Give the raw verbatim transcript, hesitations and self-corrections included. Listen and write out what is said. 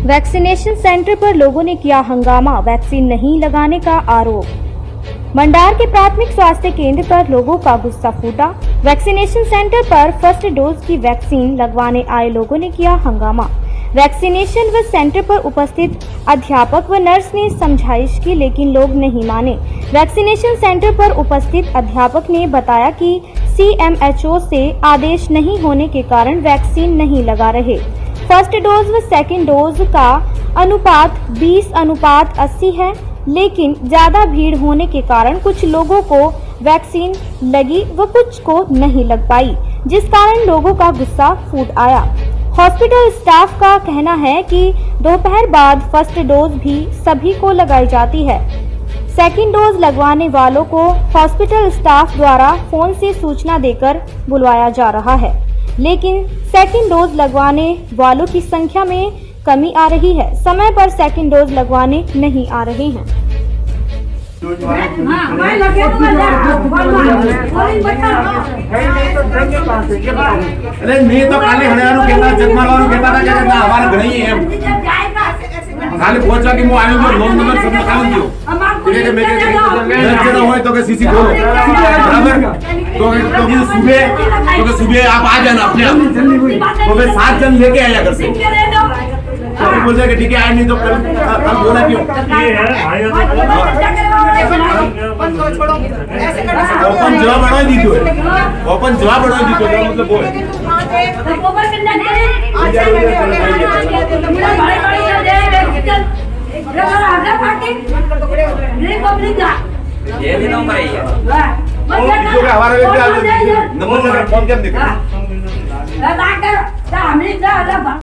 Vaccination centre पर लोगों ने किया हंगामा, वैक्सीन नहीं लगाने का आरोप। मंडार के प्राथमिक स्वास्थ्य केंद्र पर लोगों का गुस्सा फूटा। वैक्सीनेशन सेंटर पर फर्स्ट डोज की वैक्सीन लगवाने आए लोगों ने किया हंगामा। वैक्सीनेशन व सेंटर पर उपस्थित अध्यापक व नर्स ने समझाइश की, लेकिन लोग नहीं माने। वैक्सीनेशन सेंटर पर उपस्थित अध्यापक ने बताया कि सी एम एच ओ से आदेश नहीं होने के कारण वैक्सीन नहीं लगा रहे। फर्स्ट डोज व सेकेंड डोज का अनुपात बीस अनुपात अस्सी है, लेकिन ज्यादा भीड़ होने के कारण कुछ लोगों को वैक्सीन लगी व कुछ को नहीं लग पाई, जिस कारण लोगों का गुस्सा फूट आया। हॉस्पिटल स्टाफ का कहना है कि दोपहर बाद फर्स्ट डोज भी सभी को लगाई जाती है। सेकेंड डोज लगवाने वालों को हॉस्पिटल स्टाफ द्वारा फोन से सूचना देकर बुलवाया जा रहा है, लेकिन सेकेंड डोज लगवाने वालों की संख्या में कमी आ रही है। समय पर सेकेंड डोज लगवाने नहीं आ रहे हैं। अरे नहीं तो काले हरियाणा केता जगमा वालों केता का जगह ना हमारा घर ही है। खाली पहुंचा कि मैं आयु में लोन नंबर सब निकाल दियो। ठीक है, मेरे घर जरा होए तो के सीसी खोलो बराबर। तो तो कि सुबह तो कि सुबह आप आ जाना अपने आप। तो मैं सात जन लेके आया घर से। तो बोल रहे कि ठीक है आए नहीं तो कल कल बोला क्यों? ये है आया ओपन जवाब बढ़ा दी तो ओपन जवाब बढ़ा दी तो मतलब वो है। ये भी नंबर है हमारे नंबर फोन कर